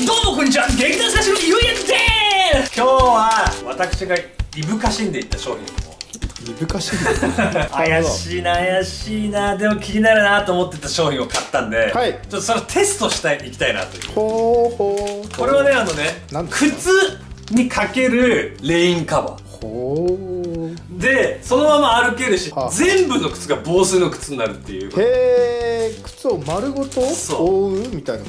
どうもこんにちは、劇団最初のゆうやくでーす。今日は私がいぶかしんでいった商品をいぶかしい怪しいな怪しいな、でも気になるなと思ってた商品を買ったんで、はい、ちょっとそれをテストしたい、いきたいなという。 ほうほう。 これはね、靴にかけるレインカバー。 ほうで、そのまま歩けるし、全部の靴が防水の靴になるっていう。 へえ、靴を丸ごと覆うみたいなこと？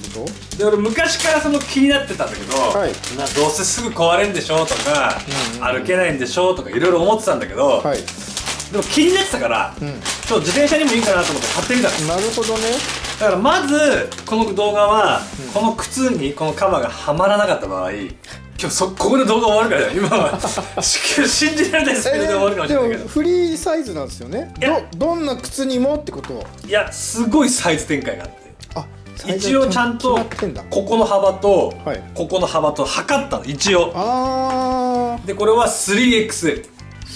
で、俺昔からその気になってたんだけど、はい、どうせすぐ壊れんでしょとか、歩けないんでしょとかいろいろ思ってたんだけど、はい、でも気になってたから、ちょっと自転車にもいいかなと思って買ってみたの。 なるほどね。だからまずこの動画は、この靴にこのカバーがはまらなかった場合、今日ここで動画終わるから今は信じられないスピードで終わるかもしれないけど、 でもフリーサイズなんですよね。どんな靴にもってこと？ いや、すごいサイズ展開があって、 あ、 一応ちゃんとここの幅とここの幅と測ったの一応。ああ。でこれは 3XL。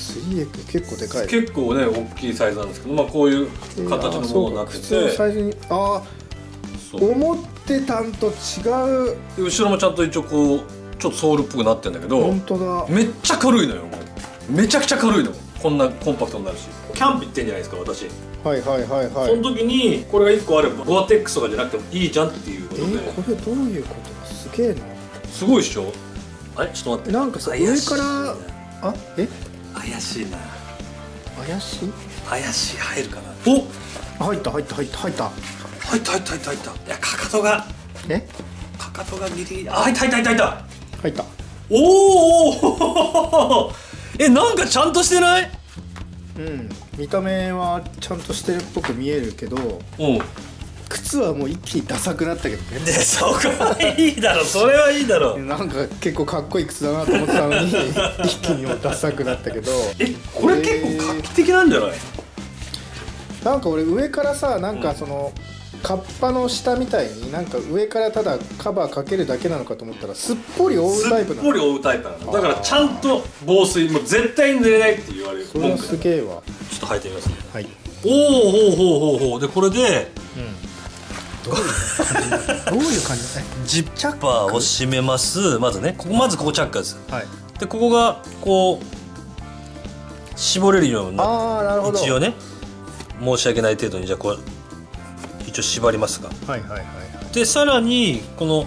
3X 結構でかい。 結構ね大きいサイズなんですけど、まあこういう形のものになってて、 靴のサイズに、ああ、思ってたんと違う。 後ろもちゃんと一応こうちょっとソールっぽくなってんだけど、 本当だ、 めっちゃ軽いのよ。めちゃくちゃ軽いの。こんなコンパクトになるし、キャンプ行ってんじゃないですか私。 はいはいはいはい。 その時にこれが1個あればゴアテックスとかじゃなくてもいいじゃんっていうことで。 これどういうこと？すげえな。 すごいっしょ。あれ、ちょっと待って、 なんかさ、上から、あ、 怪しいな。 怪しい？ 怪しい。入るかな。お、 入った入った入った入った入った入った入った入った。いや、かかとがかかとがギリギリ。あ、入った入った入った入った入った。 おおなんかちゃんとしてない？ うん、見た目はちゃんとしてるっぽく見えるけど、靴はもう一気にダサくなったけどね。 で、そこはいいだろ、それはいいだろ。 なんか結構かっこいい靴だなと思ってたのに一気にもうダサくなったけど、 これ結構画期的なんじゃない？ なんか俺上からさ、なんかそのカッパの下みたいになんか上からただカバーかけるだけなのかと思ったら、すっぽり覆うタイプなの。 すっぽり覆うタイプなの。だからちゃんと防水、もう絶対に濡れないって言われる。 それはすげえわ。 ちょっと履いてみますね。はい。おお、ほうほうほうほう。でこれで、 どういう感じ？ ジッパーを閉めます。まずね、まずここチャックです。はい。でここがこう絞れるような。ああ、なるほど。一応ね、申し訳ない程度にじゃあこう一応縛りますが。はいはいはい。でさらにこ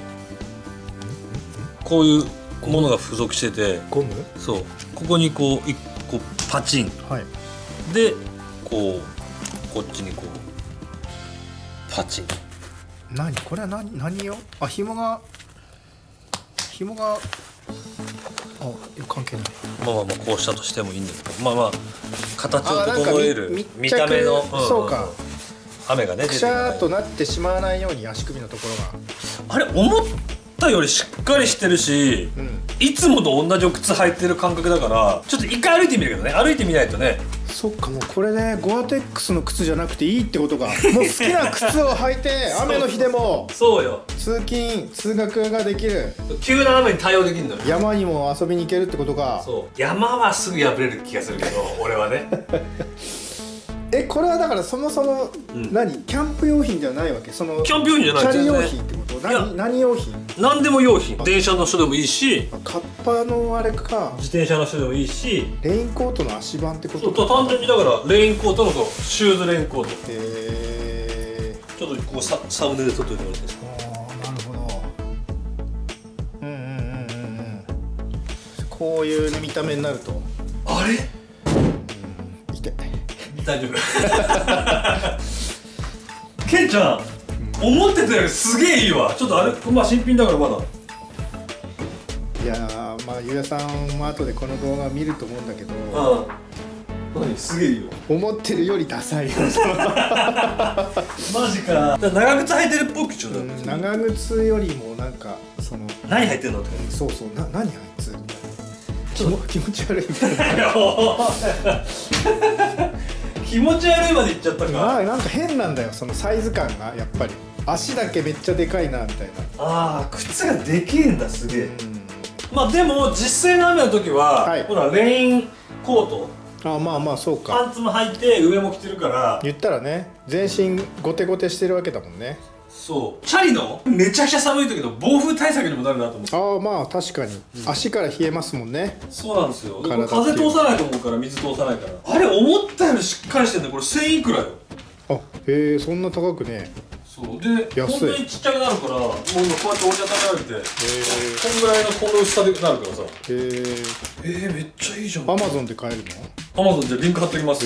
ういうものが付属してて、 ゴム？ そう、ここにこう一個パチン。はい。でこっちにこうパチン。 何これは何よ？あ、紐があ、関係ない。 まあまあまあこうしたとしてもいいんですけど、まあまあ形を整える見た目の、 そうか。 雨がね、 くしゃーっとなってしまわないように足首のところが。あれ、思ったよりしっかりしてるし、いつもと同じ靴履いてる感覚だから、ちょっと一回歩いてみるけどね、歩いてみないとね。 そっか、もうこれね、ゴアテックスの靴じゃなくていいってことか。もう好きな靴を履いて雨の日でもそうよ、 通勤通学ができる。 急な雨に対応できるのよ。 山にも遊びに行けるってことか。 そう、山はすぐ破れる気がするけど俺はね。 これはだからそもそも何、キャンプ用品じゃないわけ？そのキャンプ用品じゃない、 チャリ用品ってこと？何用品？ 何でも用品。電車の人でもいいし、 カッパのあれか、 自転車の人でもいいし、 レインコートの足盤ってことか。 そう、単純にだからレインコートのシューズレインコート。ちょっとここサムネで撮っといてもらっていいですか？ なるほど。こういう見た目になると、 あれ？大丈夫。ケンちゃん、思ってたよりすげえいいわ。ちょっとあれ、まあ新品だからまだ。 いやー、まあゆうやさんも後でこの動画見ると思うんだけど、 何、すげえいいよ。 思ってるよりダサいよ。 マジか。長靴履いてるっぽくちょっと。 長靴よりもなんかその、 何履いてんのって。 そうそう、何あいつみたいな。気持ち悪いみたいな。 気持ち悪いまでいっちゃったか。 なんか変なんだよ、そのサイズ感が。やっぱり足だけめっちゃでかいなみたいな。 ああ、靴がでけえんだ、すげえ。まあでも実際の雨の時はほらレインコート、 まあまあそうか、 パンツも履いて上も着てるから、 言ったらね、全身ゴテゴテしてるわけだもんね。 そうチャリのめちゃくちゃ寒い時の暴風対策にもなるなと思って。 ああまあ確かに、足から冷えますもんね。 そうなんですよ。風通さないと思うから、水通さないから。あれ思ったよりしっかりしてんだよ。これ1000いくらよ。 あへえ、そんな高くね。 そうで本当にちっちゃくなるから、もうこうやって折りたためられて、こんぐらいのこの薄さでなるからさ。めっちゃいいじゃん。 アマゾンで買えるの？ アマゾンじゃリンク貼っておきます。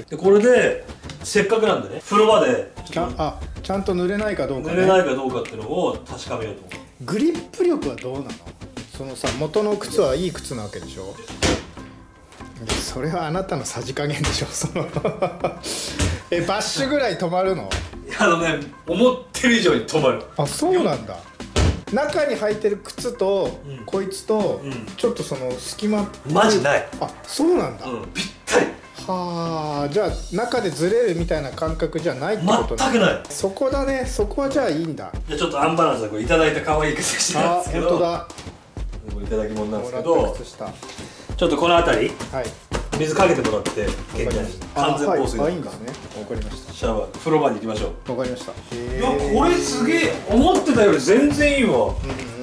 でこれでせっかくなんでね、風呂場でちゃんと濡れないかどうかね。 濡れないかどうかっていうのを確かめようと思う。 グリップ力はどうなの？そのさ、元の靴はいい靴なわけでしょ。それはあなたのさじ加減でしょ。そのバッシュぐらい止まるの？ 思ってる以上に止まる。 あ、そうなんだ。中に履いてる靴と、こいつと、ちょっとその隙間マジない。 あ、そうなんだ。 ぴったり。 はあ、じゃあ中でずれるみたいな感覚じゃないってことね。 全くない。 そこだね。そこはじゃあいいんだ。 じゃあちょっとアンバランスでこれいただいた可愛い靴下なんですけど。 本当だ。 これいただき物なんですけど、ちょっとこの辺り、 はい、 水かけてもらって、完全防水で。 いいんですね。わかりました。 シャワー、風呂場に行きましょう。 わかりました。 いや、これすげえ、思ってたより全然いいわ。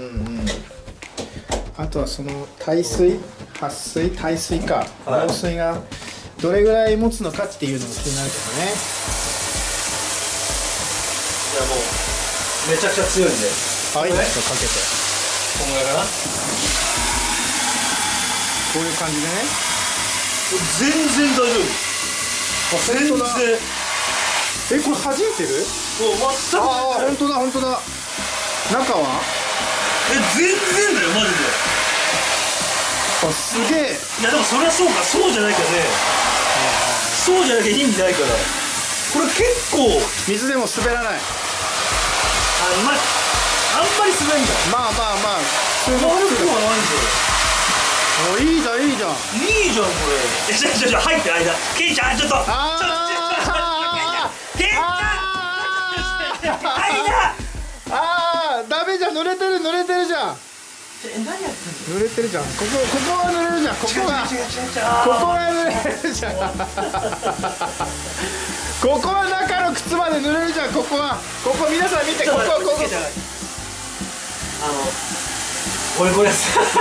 あとはその耐水、撥水、耐水か、防水がどれぐらい持つのかっていうのも気になるけどね。 じゃあもうめちゃくちゃ強いんで。 はい、かけて。 こんぐらいかな。 こういう感じでね。 全然大丈夫。全然。 これ弾いてる？ もう全く。 ああ、本当だ本当だ。中は？ 全然だよマジで。 あ、すげえ。 いやでもそりゃそうか、そうじゃないかね。そうじゃなきゃ意味ないから。これ結構水でも滑らない。 あんまり滑るんだ。 まあ悪くはないんだよ。 いいじゃんいいじゃん。 いいじゃんこれ。ちょ入って間。ケイちゃんちょっと。ケイちゃん。間。 ダメじゃん、濡れてるじゃん。 何やってんの？濡れてるじゃん。ここは濡れるじゃん。ここは濡れるじゃん。ここは中の靴まで濡れるじゃん。ここ皆さん見て、ここ俺これ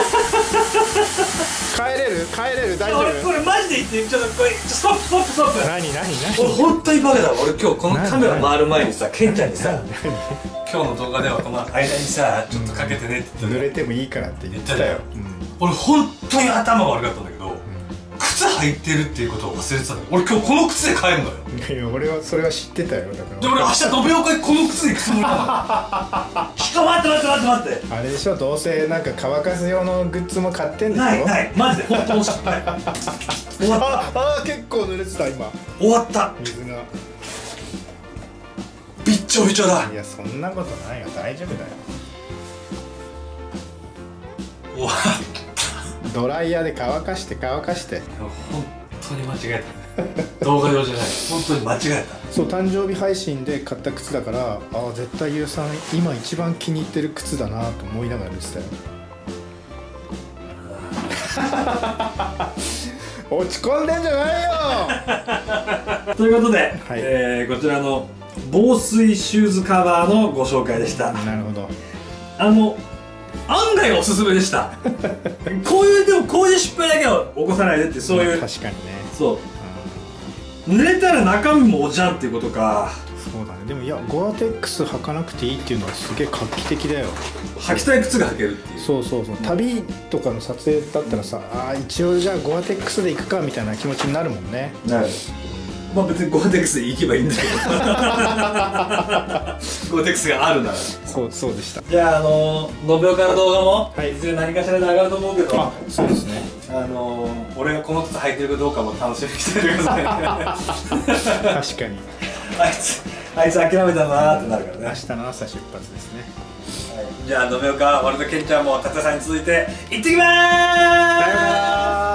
帰れる大丈夫？ これマジで言って、ちょっとこれストップ。 何俺本当にバカだ。俺今日このカメラ回る前にさ、ケンちゃんにさ、今日の動画ではこの間にさ、ちょっとかけてねって言って、 濡れてもいいからって言ってたよ。 俺本当に頭が悪かったんだけど、靴履いてるっていうことを忘れてたんだよ。俺今日この靴で帰るのよ。 いや、俺はそれは知ってたよ。だからで、俺明日延岡にこの靴で行くつもりなの。しかも待ってあれでしょ、どうせなんか乾かす用のグッズも買ってんでしょ。 ないマジで本当に終わった。 結構濡れてた今。 終わった。 水がびっちょびちょだ。 いや、そんなことないよ、大丈夫だよ。 終わった。 ドライヤーで乾かして本当に間違えた。動画用じゃない、本当に間違えた。 そう、誕生日配信で買った靴だから、絶対ゆうさん今一番気に入ってる靴だなと思いながら見てたよ。落ち込んでんじゃないよ。 ということで、こちらの防水シューズカバーのご紹介でした。 なるほど。 案外おすすめでした。こういう失敗だけは起こさないでって、そういう。 確かにね。 そう。濡れたら中身もおじゃんっていうことか。 そうだね。でもいや、ゴアテックス履かなくていいっていうのはすげえ画期的だよ。 履きたい靴が履けるっていう。 そう旅とかの撮影だったらさ、一応じゃあゴアテックスで行くかみたいな気持ちになるもんね。 なる。まあ別にゴアテックスで行けばいいんだけど。ゴアテックスがあるなら。 そうでした。 じゃあ延岡の動画もいずれ何かしらで上がると思うけど。 そうですね。 俺がこの靴履いてるかどうかも楽しみにしててください。 確かに。 あいつ諦めたなーってなるからね。 明日の朝出発ですね。 じゃあ延岡、俺とケンちゃんも達也さんに続いて行ってきまーす。